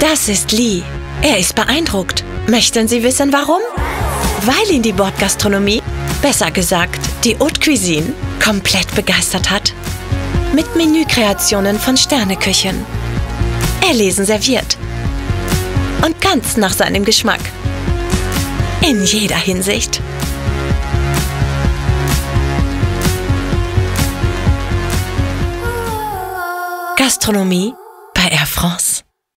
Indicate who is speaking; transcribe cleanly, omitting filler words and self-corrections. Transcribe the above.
Speaker 1: Das ist Lee. Er ist beeindruckt. Möchten Sie wissen, warum? Weil ihn die Bordgastronomie, besser gesagt, die Haute Cuisine, komplett begeistert hat. Mit Menükreationen von Sterneküchen. Erlesen serviert. Und ganz nach seinem Geschmack. In jeder Hinsicht. Gastronomie bei Air France.